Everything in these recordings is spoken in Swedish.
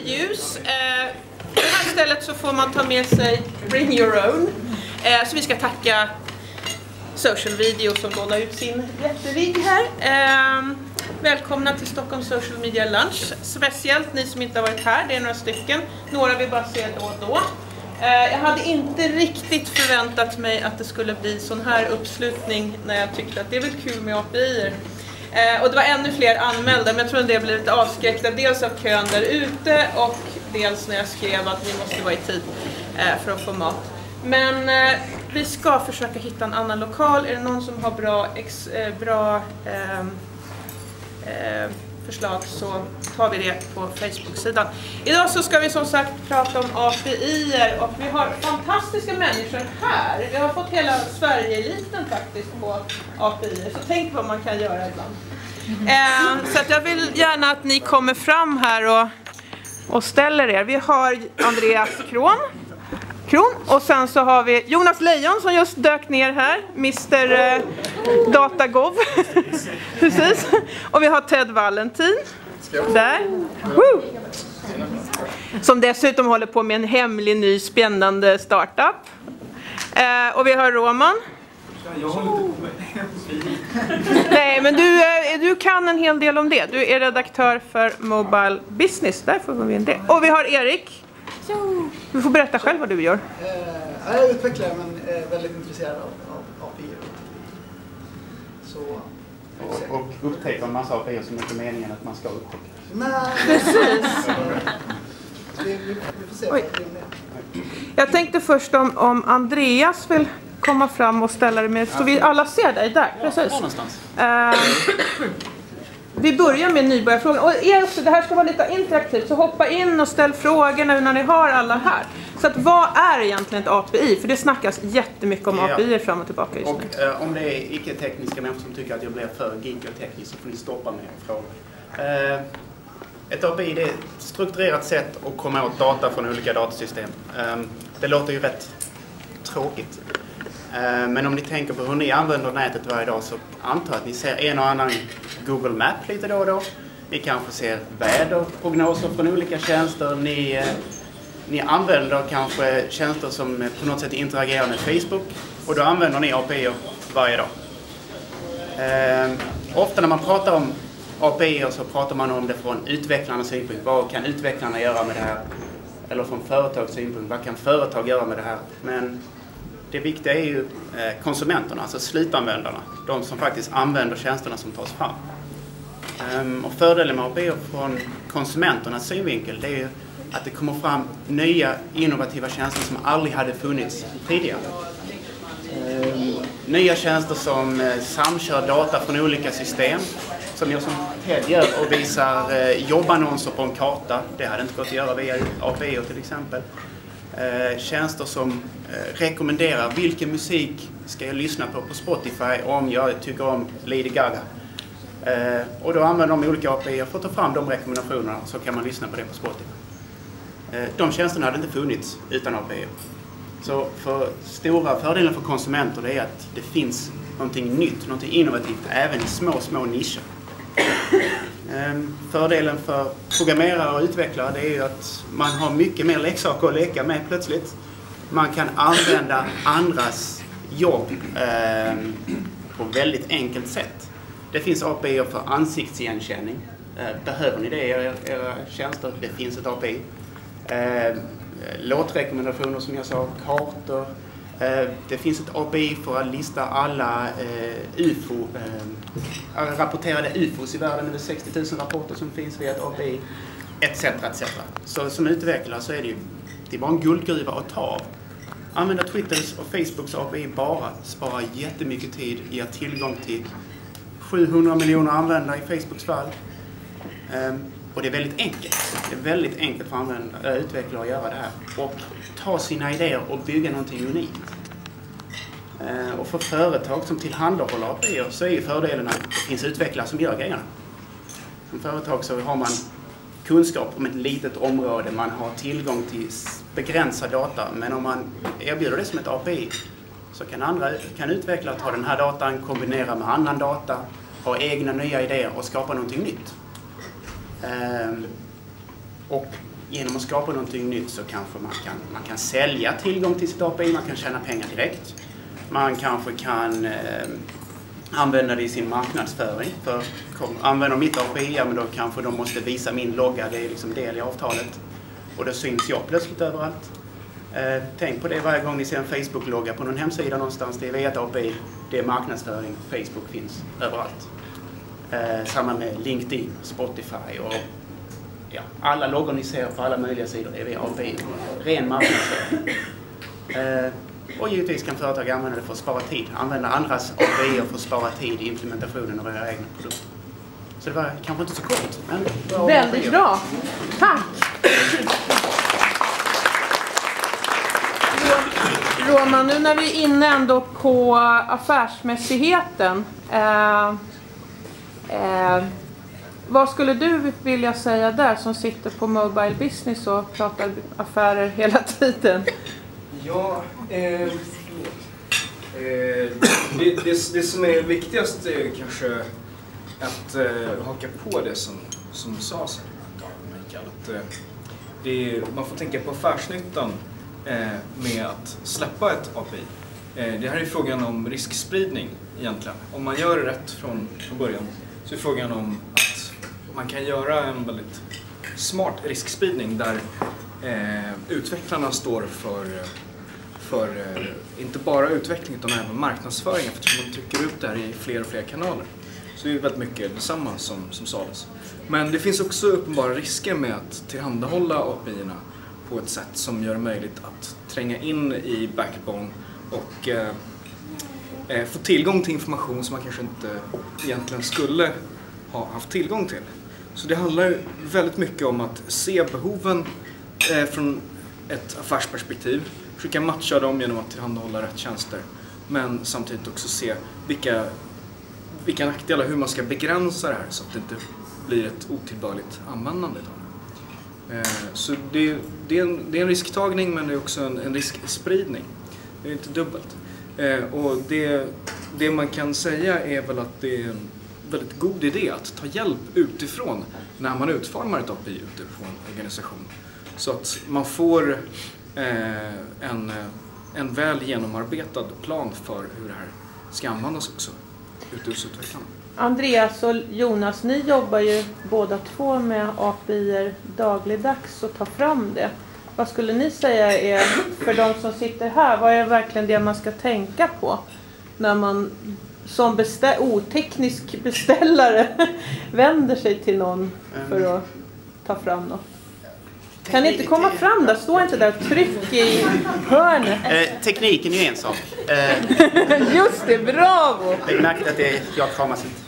ljus. På det här stället så får man ta med sig Bring Your Own. Så vi ska tacka Social Video som lånar ut sin jätterigg här. Välkomna till Stockholm Social Media Lunch. Speciellt ni som inte har varit här, det är några stycken. Några vi bara ser då och då. Jag hade inte riktigt förväntat mig att det skulle bli sån här uppslutning när jag tyckte att det är väl kul med API-er. Och det var ännu fler anmälda, men jag tror att det blev lite avskräckta. Dels av kön där ute och dels när jag skrev att vi måste vara i tid för att få mat. Men vi ska försöka hitta en annan lokal. Är det någon som har bra förslag så tar vi det på Facebook-sidan. Idag så ska vi som sagt prata om API-er och vi har fantastiska människor här. Vi har fått hela Sverige-eliten faktiskt på API-er, så tänk vad man kan göra ibland. Så att jag vill gärna att ni kommer fram här och ställer er. Vi har Andreas Kron och sen så har vi Jonas Lejon som just dök ner här, Mr. Datagov. Precis. Och vi har Ted Valentin där. Woo! Som dessutom håller på med en hemlig ny spännande startup. Och vi har Roman. Nej, men du kan en hel del om det. Du är redaktör för Mobile Business. Där får vi in det. Och vi har Erik. Du får berätta själv vad du gör. Jag är utvecklare men är väldigt intresserad av API. Och upptäcker en massa API som inte är meningen att man ska upptäcka. Nej. Precis. Vi får se vad det är. Jag tänkte först om Andreas vill komma fram och ställa det med, så vi alla ser dig där. Precis. Vi börjar med nybörjarfrågan. Och det här ska vara lite interaktivt, så hoppa in och ställ frågor nu när ni har alla här. Så att, vad är egentligen ett API? För det snackas jättemycket om API fram och tillbaka just nu. Och om det är icke-tekniska människor som tycker att jag blir för geek och teknisk så får ni stoppa mig och fråga. Ett API är ett strukturerat sätt att komma åt data från olika datasystem. Det låter ju rätt tråkigt. Men om ni tänker på hur ni använder nätet varje dag så antar att ni ser en och annan Google Map lite då och då. Ni kanske ser väderprognoser från olika tjänster. Ni använder kanske tjänster som på något sätt interagerar med Facebook. Och då använder ni API varje dag. Ofta när man pratar om API så pratar man om det från utvecklarnas synpunkt. Vad kan utvecklarna göra med det här? Eller från företags synpunkt. Vad kan företag göra med det här? Men det viktiga är ju konsumenterna, alltså slutanvändarna. De som faktiskt använder tjänsterna som tas fram. Och fördelen med API från konsumenternas synvinkel det är ju att det kommer fram nya innovativa tjänster som aldrig hade funnits tidigare. Nya tjänster som samkör data från olika system. Som jag som Ted gör och visar jobbannonser på en karta. Det hade inte gått att göra via API till exempel. Tjänster som rekommenderar vilken musik ska jag lyssna på Spotify om jag tycker om Lady Gaga. Och då använder de olika API för att ta fram de rekommendationerna så kan man lyssna på det på Spotify. De tjänsterna hade inte funnits utan API. Så stora fördelen för konsumenter är att det finns någonting nytt, någonting innovativt även i små nischer. Fördelen för programmerare och utvecklare det är ju att man har mycket mer leksaker att leka med plötsligt. Man kan använda andras jobb på väldigt enkelt sätt. Det finns API för ansiktsigenkänning. Behöver ni det i era tjänster? Det finns ett API. Låtrekommendationer som jag sa, kartor. Det finns ett API för att lista alla rapporterade UFOs i världen, över 60 000 rapporter som finns via ett API, etc. Så som utvecklare så är det är bara en guldgruva att ta av. Använda Twitters och Facebooks API sparar jättemycket tid, ger tillgång till 700 miljoner användare i Facebooks fall. Och det är väldigt enkelt. Det är väldigt enkelt för utvecklare att göra det här. Och ta sina idéer och bygga någonting unikt. Och för företag som tillhandahåller API så är ju fördelen att det finns utvecklare som gör grejerna. Som företag så har man kunskap om ett litet område, man har tillgång till begränsad data. Men om man erbjuder det som ett API så kan utvecklare ta den här datan, kombinera med annan data, ha egna nya idéer och skapa någonting nytt. Och genom att skapa någonting nytt så kanske man kan sälja tillgång till sitt API, man kan tjäna pengar direkt. Man kanske kan använda det i sin marknadsföring. För använder mitt API, ja, men då kanske de måste visa min logga, det är liksom del i avtalet. Och då syns jag plötsligt överallt. Tänk på det varje gång ni ser en Facebook-logga på någon hemsida någonstans, det är via ett API, det är marknadsföring, Facebook finns överallt. Samma med LinkedIn, Spotify och ja, alla loggor ni ser på alla möjliga sidor är via API. Ren marknadsföring. Och givetvis kan företag använda det för att spara tid. Använda andras API för att spara tid i implementationen av era egna produkter. Så det var kanske inte så kort, men bra. Väldigt bra. Tack! Roman, nu när vi är inne ändå på affärsmässigheten. Vad skulle du vilja säga där som sitter på Mobile Business och pratar affärer hela tiden? Ja, det som är viktigast är kanske att haka på det som sades här, Mikael. Man får tänka på affärsnyttan med att släppa ett API. Det här är frågan om riskspridning egentligen. Om man gör det rätt från början så är frågan om att man kan göra en väldigt smart riskspridning där utvecklarna står för inte bara utveckling utan även marknadsföring, eftersom de trycker ut det här i fler och fler kanaler. Så det är väldigt mycket detsamma som sades. Men det finns också uppenbara risker med att tillhandahålla API-erna på ett sätt som gör det möjligt att tränga in i backbone och få tillgång till information som man kanske inte egentligen skulle ha haft tillgång till. Så det handlar väldigt mycket om att se behoven från ett affärsperspektiv, försöka matcha dem genom att tillhandahålla rätt tjänster, men samtidigt också se vilka nackdelar, hur man ska begränsa det här så att det inte blir ett otillbörligt användande av det. Så det är en risktagning, men det är också en riskspridning. Det är inte dubbelt. Och det man kan säga är väl att det är en väldigt god idé att ta hjälp utifrån när man utformar ett API utifrån en organisation. Så att man får en väl genomarbetad plan för hur det här ska användas också ute hos utvecklarna. Andreas och Jonas, ni jobbar ju båda två med API-er dagligdags och tar fram det. Vad skulle ni säga är, för de som sitter här, vad är verkligen det man ska tänka på när man som oteknisk beställare vänder sig till någon för att ta fram något? Kan ni inte komma fram där? Stå inte där och tryck i hörnet. Tekniken är en sak. Just det, bravo! Jag märkte att jag kramas inte.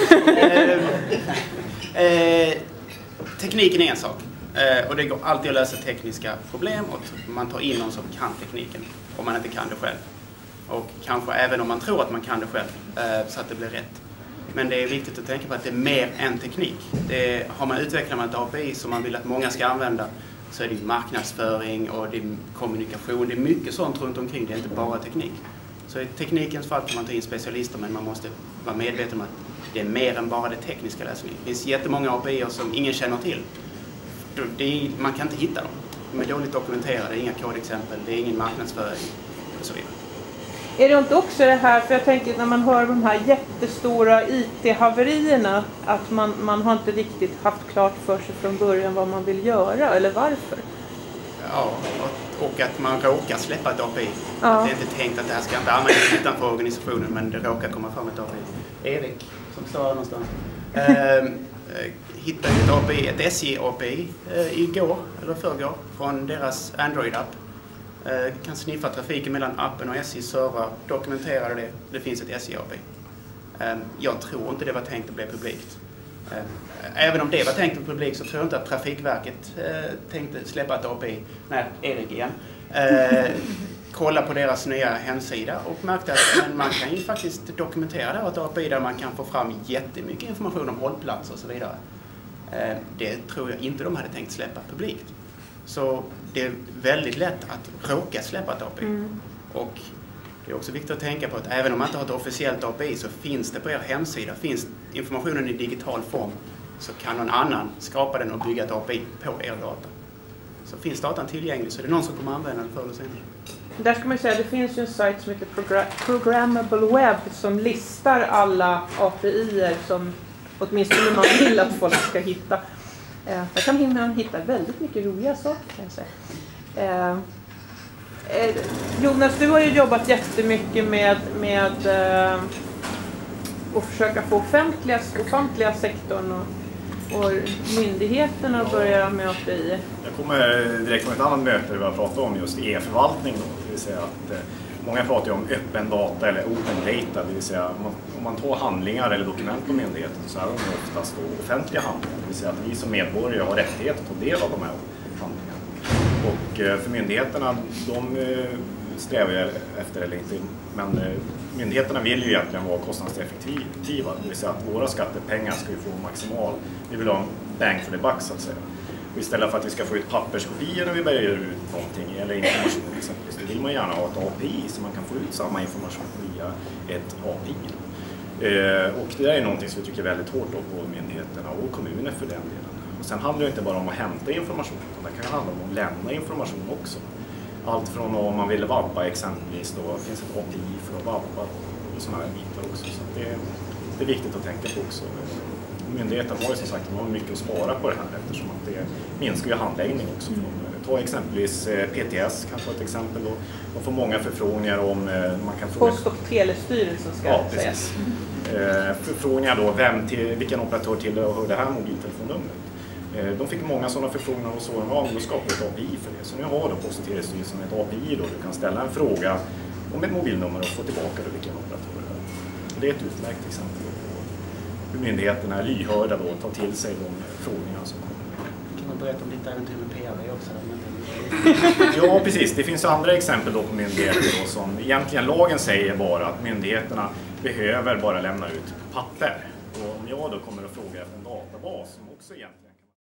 Tekniken är en sak. Och det går alltid att lösa tekniska problem och man tar in någon som kan tekniken om man inte kan det själv. Och kanske även om man tror att man kan det själv så att det blir rätt. Men det är viktigt att tänka på att det är mer än teknik. Har man utvecklat ett API som man vill att många ska använda så är det marknadsföring och det är kommunikation. Det är mycket sånt runt omkring, det är inte bara teknik. Så i teknikens fall kan man ta in specialister, men man måste vara medveten om att det är mer än bara det tekniska lösningen. Det finns jättemånga API som ingen känner till. Man kan inte hitta dem. De är dåligt dokumenterade, inga kodexempel, det är ingen marknadsföring och så vidare. Är det inte också det här, för jag tänker när man hör de här jättestora IT-haverierna, att man har inte riktigt haft klart för sig från början vad man vill göra eller varför? Ja, och att man råkar släppa ett API. Ja. Att det är inte tänkt att det här ska inte användas utanför organisationen, men det råkar komma fram ett API. Erik, som står här någonstans, hittade ett API, ett SJ-API igår eller förrgår från deras Android-app. Kan sniffa trafiken mellan appen och SJs servrar, dokumenterade det. Det finns ett SJ-API. Jag tror inte det var tänkt att bli publikt. Även om det var tänkt att bli publikt så tror jag inte att Trafikverket tänkte släppa ett API. Nej, Erik igen. Kolla på deras nya hemsida och märkte att man kan ju faktiskt dokumentera det ett API där man kan få fram jättemycket information om hållplatser och så vidare. Det tror jag inte de hade tänkt släppa publikt. Så det är väldigt lätt att råka släppa ett API. Och det är också viktigt att tänka på att även om man inte har ett officiellt API så finns det på er hemsida, finns informationen i digital form, så kan någon annan skapa den och bygga ett API på er data. Så finns datan tillgänglig så är det någon som kommer använda den förr eller senare. Där ska man säga att det finns ju en sajt som heter Programmable Web som listar alla API-er som åtminstone man vill att folk ska hitta. Där kan man hitta väldigt mycket roliga saker, kan jag säga. Jonas, du har ju jobbat jättemycket med att försöka få offentliga sektorn och myndigheterna att börja med API. Jag kommer direkt från ett annat möte där vi har pratat om just e-förvaltning. Det vill säga att många pratar ju om öppen data eller open data. Det vill säga om man tar handlingar eller dokument på myndigheten så är de oftast offentliga handlingar. Det vill säga att vi som medborgare har rättighet att ta del av de här handlingarna. Och för myndigheterna, de strävar ju efter, eller inte, men myndigheterna vill ju egentligen vara kostnadseffektiva. Det vill säga att våra skattepengar ska ju få maximal, vi vill ha en bang for the buck så att säga. Och istället för att vi ska få ut papperskopior när vi börjar göra ut någonting eller information exempelvis, då vill man gärna ha ett API så man kan få ut samma information via ett API. Och det är någonting som vi tycker väldigt hårt på myndigheterna och kommuner för den delen. Och sen handlar det inte bara om att hämta information, utan det kan handla om att lämna information också. Allt från om man vill vabba exempelvis, då finns ett API för att vabba och sådana här bitar också. Så det är viktigt att tänka på också. Myndigheten har ju som sagt mycket att spara på det här eftersom att det minskar ju handläggning också. Ta exempelvis PTS kan ta ett exempel då. De får många förfrågningar om man kan fråga... Post- och telestyrelsen ska sägas. Förfrågningar då, vilken operatör tillhör det här mobiltelefonnumret. De fick många sådana förfrågningar och så då skapade ett API för det. Så nu har då Post- och telestyrelsen ett API då du kan ställa en fråga om ett mobilnummer och få tillbaka då vilken operatör det är. Det är ett utmärkt exempel på hur myndigheterna är lyhörda då och tar till sig de frågorna som kommer. Kan man berätta om ditt äventyr med PRV också? Ja, precis. Det finns andra exempel då på myndigheter då, som egentligen lagen säger bara att myndigheterna behöver bara lämna ut papper. Och om jag då kommer att fråga efter en databas som också egentligen